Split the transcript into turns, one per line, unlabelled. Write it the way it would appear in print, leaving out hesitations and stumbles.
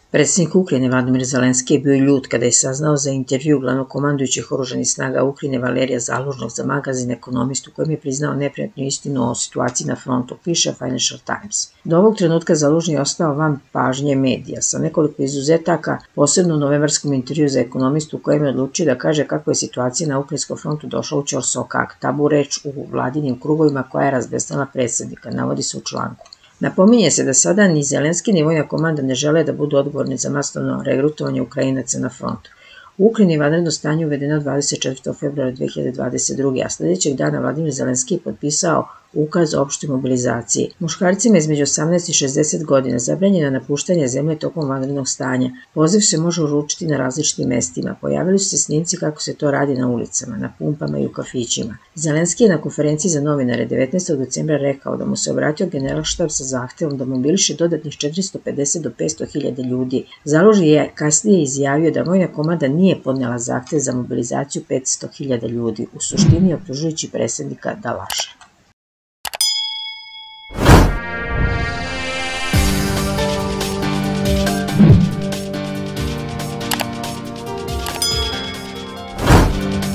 Predsjednik Ukrajine Vladimir Zelenski je bio ljut kada je saznao za intervju glavnokomandujućih oružanih snaga Ukrajine Valerija Zalužnog za magazin Ekonomist u kojem je priznao neprijatnu istinu o situaciji na frontu, piše Financial Times. Do ovog trenutka Zalužni je ostao van pažnje medija, sa nekoliko izuzetaka, posebno u novembarskom intervju za Ekonomist u kojem je odlučio da kaže kako je situacija na ukrajinskom frontu došla u ćorsokak, tabu reč u vladinim krugovima koja je razbesnala predsjednika, navodi se u članku. Napominje se da sada ni Zelenski ni vojna komanda ne žele da budu odgovorni za masovno regrutovanje Ukrajinaca na frontu. U Ukrajini je vanredno stanje uvedeno 24. februara 2022. a sljedećeg dana Vladimir Zelenski je potpisao ukaz o opštoj mobilizaciji. Muškarcima između 18 i 60 godina zabranjeno napuštanje zemlje tokom vanrednog stanja. Poziv se može uručiti na različitim mestima. Pojavili su se snimci kako se to radi na ulicama, na pumpama i u kafićima. Zelenski je na konferenciji za novinare 19. decembra rekao da mu se obratio generalštab sa zahtevom da mobiliše dodatnih 450 do 500 hiljada ljudi. Zalužni je kasnije izjavio da vojna komanda nije podnela zahtev za mobilizaciju 500 hiljada ljudi, u suštini optužujući predsjednika da laže.